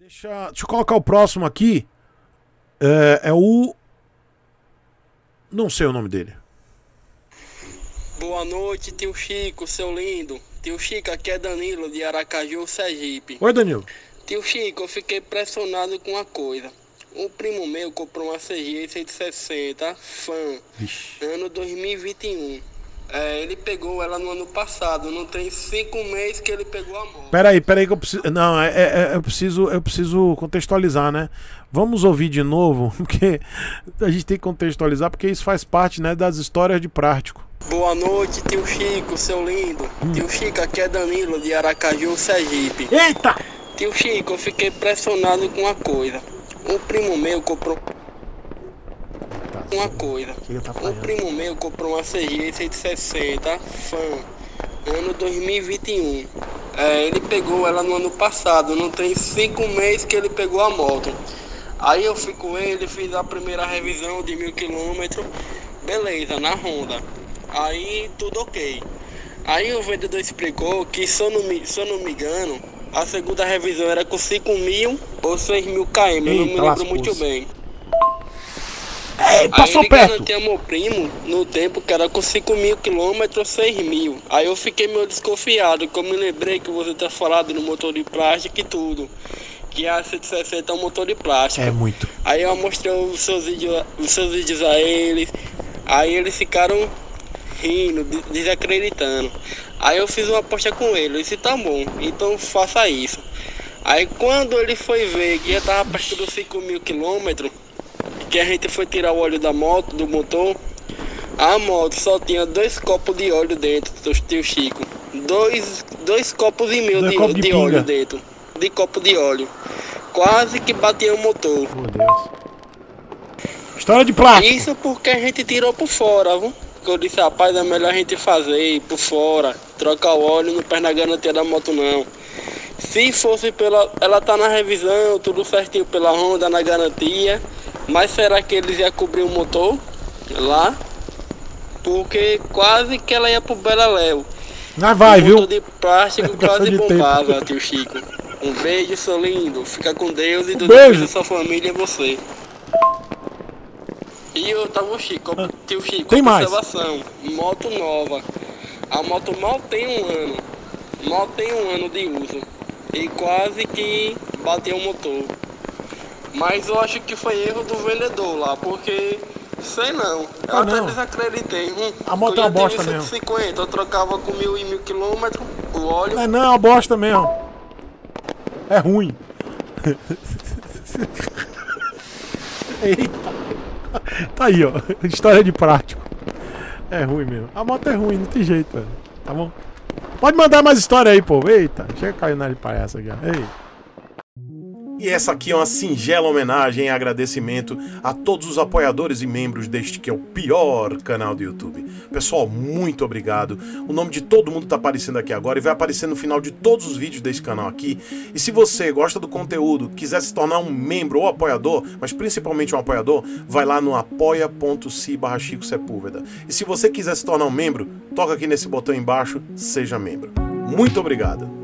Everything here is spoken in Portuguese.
Deixa eu colocar o próximo aqui. É o... Não sei o nome dele. Boa noite, tio Chico, seu lindo. Tio Chico, aqui é Danilo de Aracaju, Sergipe. Oi, Danilo. Tio Chico, eu fiquei impressionado com uma coisa. Um primo meu comprou uma CG 160 Fan, ano 2021. Ele pegou ela no ano passado, não tem 5 meses que ele pegou a moto. Peraí que eu preciso... Não, eu preciso contextualizar, né? Vamos ouvir de novo, porque a gente tem que contextualizar, porque isso faz parte, né, das histórias de prático. Boa noite, tio Chico, seu lindo. Tio Chico, aqui é Danilo de Aracaju, Sergipe. Eita! Tio Chico, eu fiquei impressionado com uma coisa. Um primo meu comprou uma CG 160 Fan, ano 2021. Ele pegou ela no ano passado, não tem 5 meses que ele pegou a moto. Aí eu fui com ele, fiz a primeira revisão de 1000 km, beleza, na Honda. Aí tudo ok. Aí o vendedor explicou que, se eu não me engano, a segunda revisão era com 5.000 ou 6.000 km, eu não me lembro muito bem. Ei, passou aí ele perto. garantia meu primo no tempo que era com 5.000 km ou 6.000. Aí eu fiquei meio desconfiado, que eu me lembrei que você tinha falado no motor de plástico e tudo. Que a 160 é um motor de plástico. É muito. Aí eu mostrei os seus vídeos a eles. Aí eles ficaram rindo, desacreditando. Aí eu fiz uma aposta com ele, eu disse, tá bom, então faça isso. Aí quando ele foi ver que já tava perto dos 5.000 km, que a gente foi tirar o óleo da moto, do motor, a moto só tinha 2 copos de óleo dentro, do tio Chico. 2 copos e meio de óleo dentro, de copo de óleo. Quase que batia o motor. Meu Deus. História de plástico. Isso porque a gente tirou por fora, viu? Porque eu disse, rapaz, é melhor a gente fazer ir por fora, trocar o óleo, não perde na garantia da moto não. Se fosse ela tá na revisão, tudo certinho pela Honda, na garantia, mas será que eles iam cobrir o motor lá? Porque quase que ela ia pro Beleléu. Ah, vai, o viu? motor de plástico quase de bombava, tio Chico. Um beijo, seu lindo. Fica com Deus e Deus da sua família e você. E eu tava tio Chico, tem observação, moto nova. A moto mal tem um ano. Mal tem um ano de uso. E quase que bateu o motor. Mas eu acho que foi erro do vendedor lá, porque... Sei não. Eu até desacreditei. A moto é uma bosta mesmo. 150, eu trocava com 1.000 e 1.000 km, o óleo... Não, é uma bosta mesmo. É ruim. Eita. Tá aí, ó. História de prático. É ruim mesmo. A moto é ruim, não tem jeito, velho. Tá bom? Pode mandar mais história aí, pô. Eita, chega caindo na de palhaço aqui, ó. Ei. E essa aqui é uma singela homenagem e agradecimento a todos os apoiadores e membros deste que é o pior canal do YouTube. Pessoal, muito obrigado. O nome de todo mundo tá aparecendo aqui agora e vai aparecer no final de todos os vídeos desse canal aqui. E se você gosta do conteúdo, quiser se tornar um membro ou apoiador, mas principalmente um apoiador, vai lá no apoia.se/Chico Sepúlveda. E se você quiser se tornar um membro, toca aqui nesse botão embaixo, seja membro. Muito obrigado.